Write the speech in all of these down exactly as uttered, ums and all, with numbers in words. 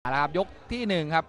นะครับยกที่หนึ่งครับ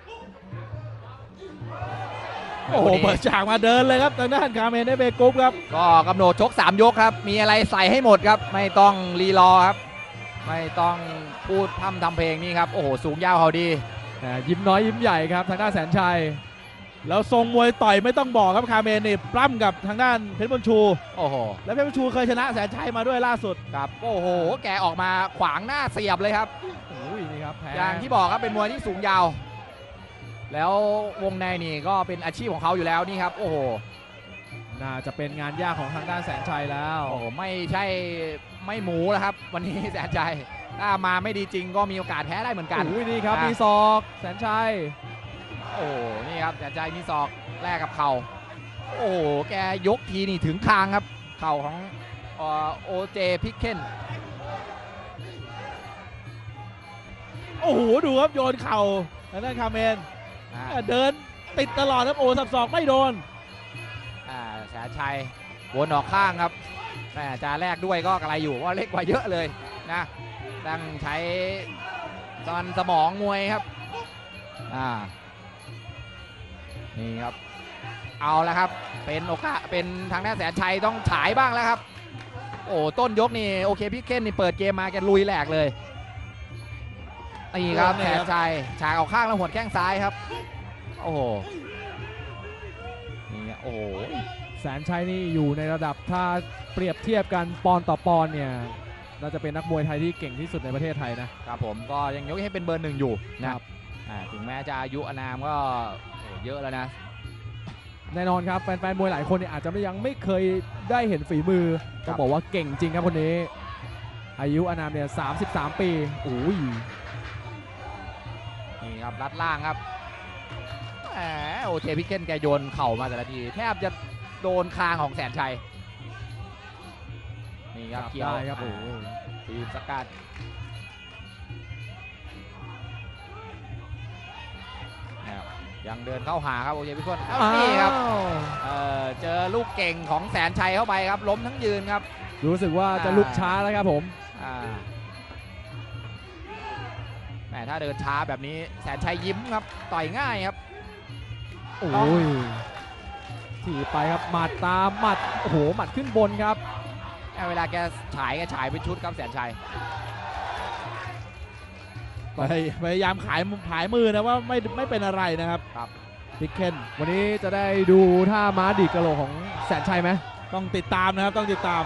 โอ้โหเปิดฉากมาเดินเลยครับทางด้านคาเมนเอเบกุ๊ปครับก็กำหนดชกสามยกครับมีอะไรใส่ให้หมดครับไม่ต้องรีรอครับไม่ต้องพูดพร่ำทำเพลงนี่ครับโอ้โหสูงยาวเขาดียิ้มน้อยยิ้มใหญ่ครับทางด้านแสนชัยแล้วทรงมวยต่อยไม่ต้องบอกครับคาเมนนี่ปล้ำกับทางด้านเพชรบุญชูโอ้โหแล้วเพชรบุญชูเคยชนะแสนชัยมาด้วยล่าสุดครับโอ้โหแกออกมาขวางหน้าเสียบเลยครับโอ้ยนี่ครับอย่างที่บอกครับเป็นมวยที่สูงยาวแล้ววงในนี่ก็เป็นอาชีพของเขาอยู่แล้วนี่ครับโอ้โหน่าจะเป็นงานยากของทางด้านแสนชัยแล้วโอ้โหไม่ใช่ไม่หมูแล้วครับวันนี้แสนชัยถ้ามาไม่ดีจริงก็มีโอกาสแพ้ได้เหมือนกันอุ้ยนี่ครับมีศอกแสนชัยโอ้นี่ครับแสนชัยมีศอกแลกกับเข่าโอ้แกยกทีนี่ถึงคางครับเข่าของโอเจพิกเคนโอ้โหดูครับโยนเข่าทางด้านคาเมนเดินติดตลอดครับโอ้สับศอกไม่โดนแสนชัยวนออกข้างครับแต่จะแลกด้วยก็กระไรอยู่ว่าเล็กกว่าเยอะเลยนะต้องใช้ตอนสมองมวยครับอ่านี่ครับเอาแล้วครับเป็นโอกาสเป็นทางด้านแสนชัยต้องฉายบ้างแล้วครับโอ้ต้นยกนี่โอเคพี่เคนนี่เปิดเกมมาแกลุยแหลกเลยนี่ครับแสนชัยฉากออกข้างแล้วหัวแข้งซ้ายครับโอ้โหนี่โอ้โหแสนชัยนี่อยู่ในระดับถ้าเปรียบเทียบกันปอนต่อปอนเนี่ยน่าจะเป็นนักมวยไทยที่เก่งที่สุดในประเทศไทยนะครับผมก็ยังยกให้เป็นเบอร์หนึ่งอยู่นะครับถึงแม้จะอายุอานามก็เยอะแล้วนะแน่นอนครับแฟนๆมวยหลายคนเนี่ยอาจจะยังไม่เคยได้เห็นฝีมือต้องบอกว่าเก่งจริงครับคนนี้อายุอานามเนี่ยสามสิบสามปีโอ้ยนี่ครับรัดล่างครับแหมโอเคพี่เคนแกโยนเข่ามาแต่ละทีแทบจะโดนคางของแสนชัยนี่ครับเกี่ยวครับโอ้ทีมสกัดยังเดินเข้าหาครับโอเคพี่คนนี่ครับเอ่อเจอลูกเก่งของแสนชัยเข้าไปครับล้มทั้งยืนครับรู้สึกว่าจะลุกช้าแล้วครับผมแหมถ้าเดินช้าแบบนี้แสนชัยยิ้มครับต่อยง่ายครับโอ้ยถีบไปครับหมัดตามหมัดโอ้โหหมัดขึ้นบนครับเวลาแกฉายแกฉายเป็นชุดครับแสนชัยพยายามขายขายมือนะว่าไม่ไม่เป็นอะไรนะครับครับพิกเคนวันนี้จะได้ดูท่าม้าดีดกระโหลกของแสนชัยไหมต้องติดตามนะครับต้องติดตาม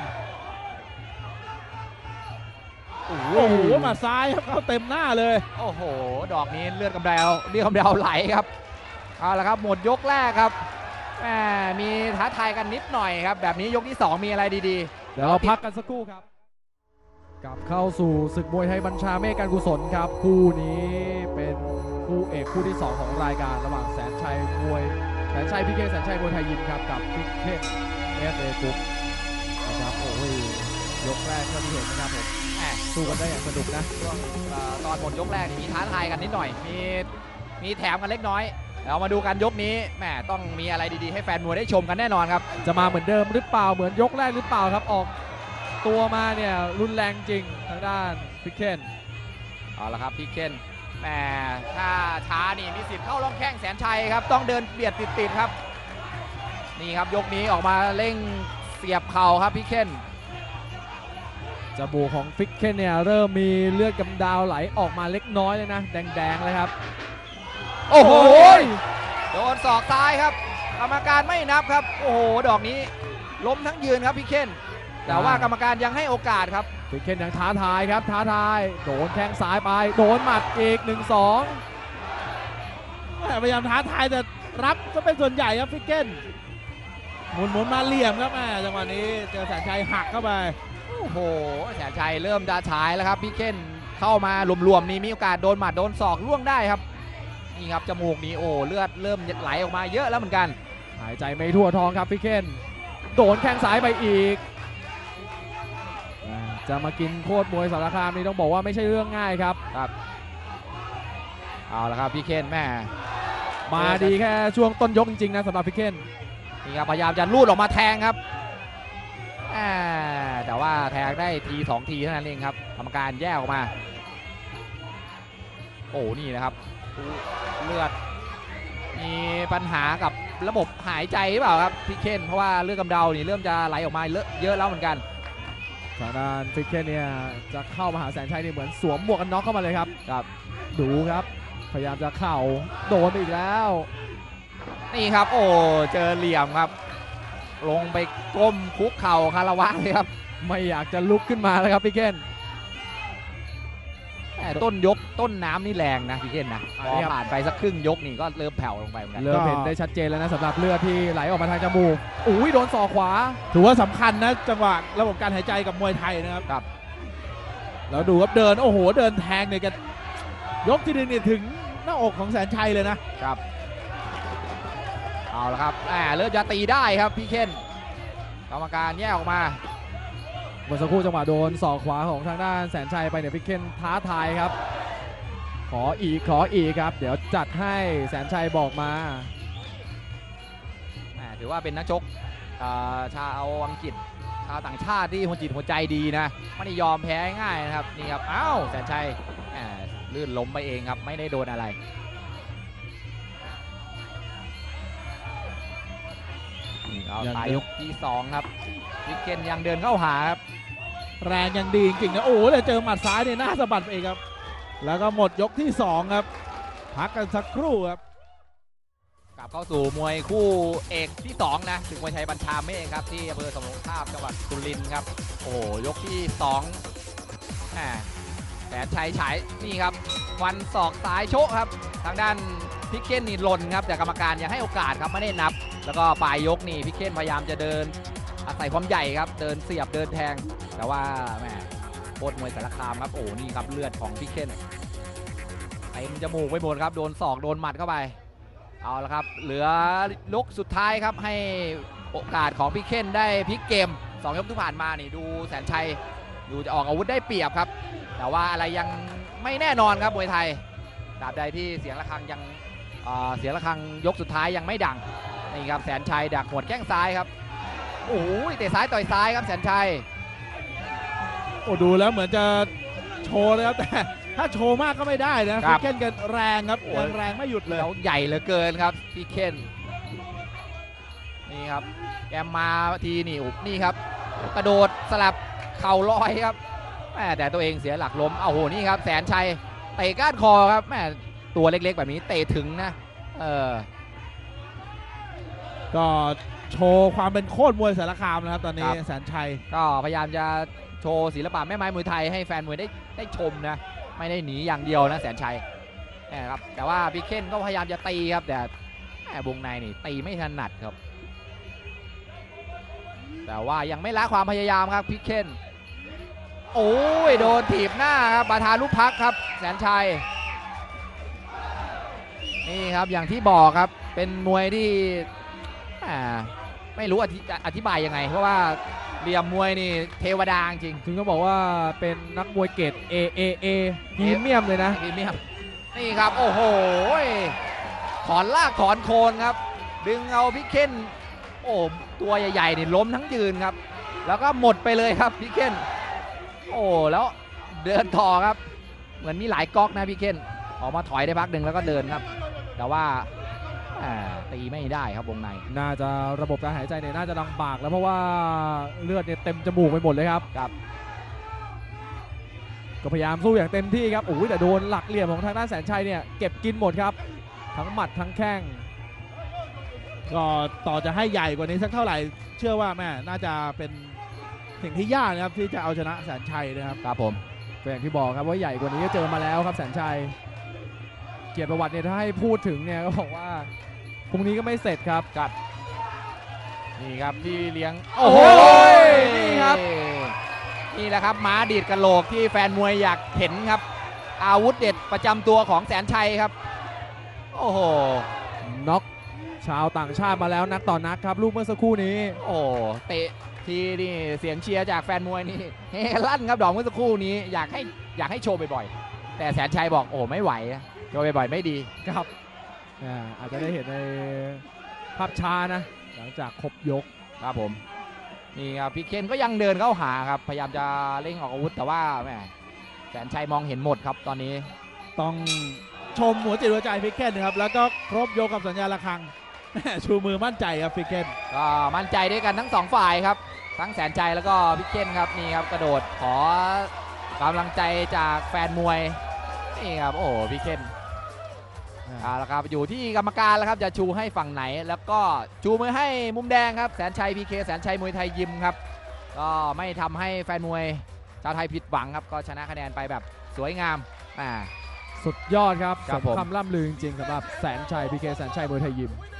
โอ้โหมาซ้ายครับเข้าเต็มหน้าเลยโอ้โหดอกนี้เลือดกำเดาเลือดกำเดาไหลครับเอาละครับหมดยกแรกครับแหมมีท้าทายกันนิดหน่อยครับแบบนี้ยกที่สองมีอะไรดีๆเดี๋ยวเราพักกันสักครู่ครับกลับเข้าสู่ศึกมวยไทยบัญชาเมฆการกุศลครับคู่นี้เป็นคู่เอกคู่ที่สองของรายการระหว่างแสนชัยมวยแสนชัยพิกเคนแสนชัยมวยไทยยิมครับกับพิกเคนเอฟเอกุ๊ปนะครับโอ้ยยกแรกก็ที่เห็นนะครับผมสู้กันได้อย่างสนุกนะช่วงตอนหมดยกแรกมีท้าทายกันนิดหน่อยมีมีแถมกันเล็กน้อยเรามาดูกันยกนี้แหมต้องมีอะไรดีๆให้แฟนมวยได้ชมกันแน่นอนครับจะมาเหมือนเดิมหรือเปล่าเหมือนยกแรกหรือเปล่าครับออกตัวมาเนี่ยรุนแรงจริงทางด้านพิกเคนเอาละครับพิกเคนแหมถ้าช้านี่มีสิทธิ์เข้าล่องแข้งแสนชัยครับต้องเดินเบียดติดๆครับนี่ครับยกนี้ออกมาเร่งเสียบเข่าครับพิกเคนจมูกของพิกเคนเนี่ยเริ่มมีเลือดกำดาวไหลออกมาเล็กน้อยเลยนะแดงๆเลยครับโอ้โหโดนศอกซ้ายครับกรรมการไม่นับครับโอ้โหดอกนี้ล้มทั้งยืนครับพิกเคนแต่ว่ากรรมการยังให้โอกาสครับพิกเคนยังท้าทายครับท้าทายโดนแข้งซ้ายไปโดนหมัดอีก หนึ่งสอง พยายามท้าทายแต่รับก็เป็นส่วนใหญ่ครับพิกเคนหมุนหมุนมาเหลี่ยมครับแม่จังหวะนี้เจอแสนชัยหักเข้าไปโอ้โหแสนชัยเริ่มจะฉายแล้วครับพิกเคนเข้ามารวมๆนี่มีโอกาสโดนหมัดโดนศอกล่วงได้ครับนี่ครับจมูกนี้โอ้เลือดเริ่มไหลออกมาเยอะแล้วเหมือนกันหายใจไม่ทั่วท้องครับพิกเคนโดนแข้งซ้ายไปอีกจะมากินโคตรมวยสารคามนี่ต้องบอกว่าไม่ใช่เรื่องง่ายครับครับเอาละครับพี่เคนแม่มาดีแค่ช่วงต้นยกจริงๆนะสำหรับพี่เคนนี่ครับพยายามจะลูดออกมาแทงครับแต่ว่าแทงได้ทีสองทีเท่านั้นเองครับกรรมการแยกออกมาโอ้นี่นะครับเลือดมีปัญหากับระบบหายใจหรือเปล่าครับพี่เคนเพราะว่าเลือดกำเดานี่เริ่มจะไหลออกมาเยอะแล้วเหมือนกันทางด้านฟิกเคนเนี่ยจะเข้ามาหาแสนชัยนี่เหมือนสวมหมวกกันน็อกเข้ามาเลยครับครับดูครับพยายามจะเข่าโดนไปอีกแล้วนี่ครับโอ้เจอเหลี่ยมครับลงไปก้มคุกเข่าคารวะเลยครับไม่อยากจะลุกขึ้นมาเลยครับพี่เคนต้นยกต้นน้ำนี่แรงนะพี่เคนนะพอผ่านไปสักครึ่งยกนี่ก็เริ่มแผ่วลงไปเหมือนกันเริ่มเห็นได้ชัดเจนแล้วนะสำหรับเลือดที่ไหลออกมาทางจมูกอุ้ยโดนศอกขวาถือว่าสำคัญนะจังหวะระบบการหายใจกับมวยไทยนะครับครับแล้วดูครับเดินโอ้โหเดินแทงเนี่ยกันยกที่หนึ่งเนี่ยถึงหน้าอกของแสนชัยเลยนะครับเอาละครับแหมเริ่มจะตีได้ครับพี่เคนกรรมการแยกออกมาเมื่อสักครู่จังหวะโดนศอกขวาของทางด้านแสนชัยไปเนี่ยพี่เคนท้าทายครับขออีกขออีกครับเดี๋ยวจัดให้แสนชัยบอกมาถือว่าเป็นนักชกชาวอังกฤษชาวต่างชาติที่หัวจิตหัวใจดีนะไม่ได้ยอมแพ้ง่ายนะครับนี่ครับอ้าวแสนชัยลื่นล้มไปเองครับไม่ได้โดนอะไรเอาตายยกที่สองครับวิกเกนยังเดินเข้าหาครับแรงยังดีจริงๆนะโอ้แต่เจอหมัดซ้ายเนี่ยหน้าสะบัดไปเองครับแล้วก็หมดยกที่สองครับพักกันสักครู่ครับกลับเข้าสู่มวยคู่เอกที่สองนะศึกมวยไทยบัญชาเมฆครับที่อำเภอสมรทาบจังหวัดสุรินทร์ครับโอ้ยกที่สองแสนชัยฉายนี่ครับฟันศอกซ้ายโชกครับทางด้านพิกเก้นนี่หล่นครับแต่กรรมการยังให้โอกาสครับไม่ได้นับแล้วก็ปลายยกนี่พิกเก้นพยายามจะเดินอาศัยความใหญ่ครับเดินเสียบเดินแทงแต่ว่าแหมโคตรมวยสารคามครับโอ้นี่ครับเลือดของพิกเก้นเต็มจมูกไปหมดครับโดนศอกโดนหมัดเข้าไปเอาละครับเหลือยกสุดท้ายครับให้โอกาสของพิกเก้นได้พลิกเกมสองยกที่ผ่านมานี่ดูแสนชัยดูจะออกอาวุธได้เปรียบครับแต่ว่าอะไรยังไม่แน่นอนครับมวยไทยตราบใดที่เสียงระฆังยังเสียงระฆังยกสุดท้ายยังไม่ดังนี่ครับแสนชัยดักหัวแข้งซ้ายครับโอ้ยเตะซ้ายต่อยซ้ายครับแสนชัยโอ้ดูแล้วเหมือนจะโชว์เลยครับแต่ถ้าโชว์มากก็ไม่ได้นะพี่เคนกันแรงครับยังแรงไม่หยุดเลยแล้วใหญ่เหลือเกินครับพี่เคนนี่ครับแกมาทีนี่อุบนี่ครับกระโดดสลับเข่าลอยครับแต่ตัวเองเสียหลักล้มเอาโหนี่ครับแสนชัยเตะก้านคอครับแม่ตัวเล็กๆแบบนี้เตะถึงนะเออก็โชว์ความเป็นโคตรมวยสารคามนะครับตอนนี้แสนชัยก็พยายามจะโชว์ศิลปะแม่ไม้มวยไทยให้แฟนมวยได้ได้ชมนะไม่ได้หนีอย่างเดียวนะแสนชัยนะครับแต่ว่าพี่เคนก็พยายามจะตีครับแต่วงในนี่ตีไม่ถนัดครับแต่ว่ายังไม่ละความพยายามครับพี่เคนโอ้ยโดนถีบหน้าครับบาทาลูกพักครับแสนชัยนี่ครับอย่างที่บอกครับเป็นมวยที่ไม่รู้อธิบายยังไงเพราะว่าเหลี่ยมมวยนี่เทวดาจริงถึงก็บอกว่าเป็นนักมวยเกรด A A A พรีเมียมเลยนะพรีเมียมนี่ครับโอ้โหถอนลากถอนโคนครับดึงเอาพี่เคนโอ้ตัวใหญ่ๆนี่ล้มทั้งยืนครับแล้วก็หมดไปเลยครับพี่เคนโอ้แล้วเดินต่อครับเหมือนมีหลายก๊อกนะพี่เคนออกมาถอยได้พักหนึ่งแล้วก็เดินครับแต่ว่าตีไม่ได้ครับวงในน่าจะระบบการหายใจเนี่ยน่าจะลำบากแล้วเพราะว่าเลือดเนี่ยเต็มจมูกไปหมดเลยครับครับก็พยายามสู้อย่างเต็มที่ครับโอ้ยแต่โดนหลักเหลี่ยมของทางด้านแสนชัยเนี่ยเก็บกินหมดครับทั้งหมัดทั้งแข้งก็ต่อจะให้ใหญ่กว่านี้สักเท่าไหร่เชื่อว่าแม่น่าจะเป็นสิ่งที่ยากนะครับที่จะเอาชนะแสนชัยนะครับครับผมก็อย่างที่บอกครับว่าใหญ่กว่านี้ก็เจอมาแล้วครับแสนชัยเกียรติประวัติเนี่ยถ้าให้พูดถึงเนี่ยก็บอกว่าพรุ่งนี้ก็ไม่เสร็จครับครับนี่ครับที่เลี้ยงโอ้โหนี่ครับนี่แหละครับม้าดีดกระโหลกที่แฟนมวยอยากเห็นครับอาวุธเด็ดประจำตัวของแสนชัยครับโอ้โหน็อกชาวต่างชาติมาแล้วนักต่อนักครับลูกเมื่อสักครู่นี้โอ้เตะทีนี่เสียงเชียร์จากแฟนมวยนี่เฮลั่นครับดอกเมื่อสักครู่นี้อยากให้อยากให้โชว์บ่อยๆแต่แสนชัยบอกโอ้ไม่ไหวโชว์บ่อยๆไม่ดีครับอาจจะได้เห็นในภาพช้านะหลังจากครบยกครับผมนี่ครับพี่เคนก็ยังเดินเข้าหาครับพยายามจะเร่งออกอาวุธแต่ว่าแหมแสนชัยมองเห็นหมดครับตอนนี้ต้องชมหัวจิตหัวใจฟิกเคนนะครับแล้วก็ครบยกกับสัญญาณระฆัง ชูมือมั่นใจครับฟิกเคนก็มั่นใจด้วยกันทั้งสองฝ่ายครับทั้งแสนชัยแล้วก็พิกเก้นครับนี่ครับกระโดดขอกำลังใจจากแฟนมวยนี่ครับโอ้โหพิกเก้นเอาละครับอยู่ที่กรรมการแล้วครับจะชูให้ฝั่งไหนแล้วก็ชูมือให้มุมแดงครับแสนชัยพีเคแสนชัยมวยไทยยิมครับก็ไม่ทำให้แฟนมวยชาวไทยผิดหวังครับก็ชนะคะแนนไปแบบสวยงามอ่าสุดยอดครับครัสบมผมคำล่ำลือจริงๆสำหรับแสนชัยพีเคแสนชัยมวยไทยยิม